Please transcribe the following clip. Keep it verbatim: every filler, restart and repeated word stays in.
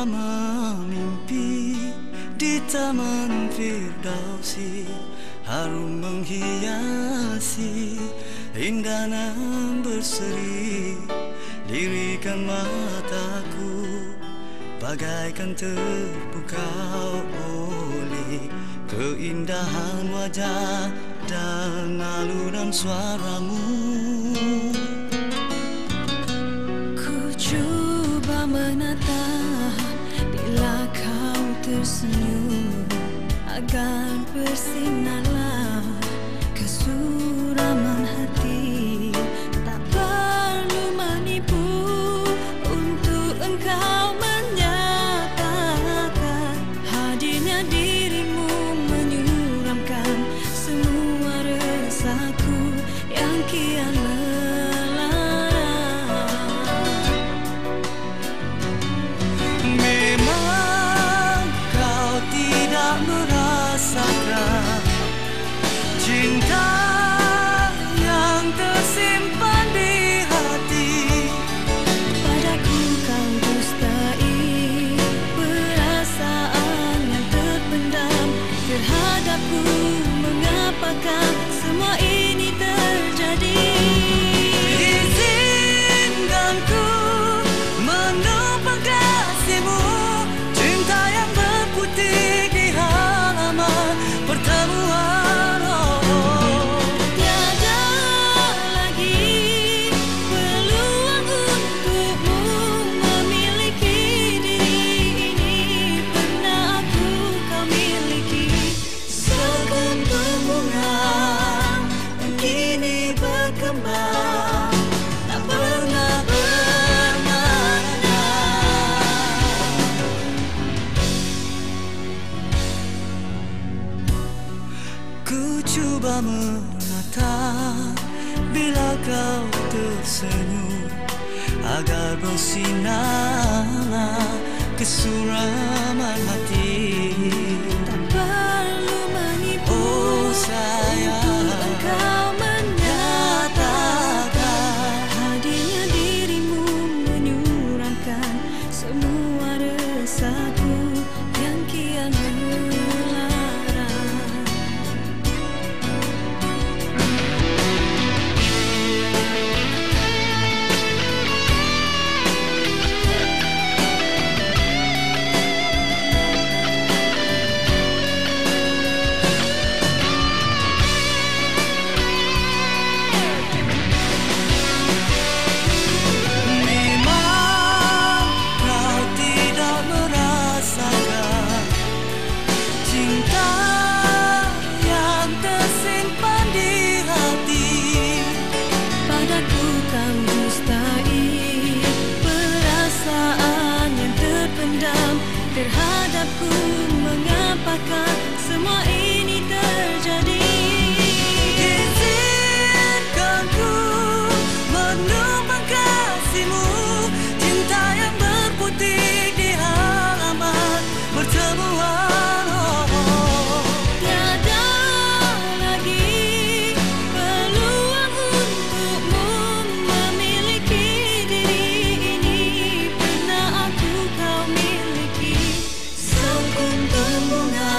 memimpi di taman Firdausi, harum menghiasi, indah nan berseri, lirikan mataku bagaikan terpukau oleh keindahan wajah dan alunan suaramu. Ku cuba menatap bila kau tersenyum, agar bersinarlah kesuraman hati. Tak perlu menipu untuk engkau menyatakan hadirnya dirimu menyuramkan semua resaku yang kian melara. Memang kau tidak merasakan cinta yang tersimpan di hati. Padaku kau dustai perasaan yang terpendam terhadapku. Mengapakah semua ini terjadi? Izinkan ku menumpang kasihmu, cinta yang berputik di halaman pertemuan. Oh, Tiada lagi peluang untukmu memiliki diri ini. Pernah aku kau miliki sekuntum bunga yang kini berkembang, tak pernah bermakna. ku cuba menatap bila kau tersenyum, agar bersinarlah kesuraman hati. Tak perlu menipu Oh sayang, untuk engkau menyatakan hadirnya dirimu menyuramkan semua resaku yang kian melara. memang kau tidak merasakan cinta yang tersimpan di hati. Padaku kau dustai perasaan yang terpendam terhadapku. Mengapakah semua ini terjadi? Izinkan ku menumpang kasihmu, cinta yang berputik di halaman pertemuan. Oh, Tiada lagi peluang untukmu memiliki diri ini. Pernah aku kau miliki sekuntum bunga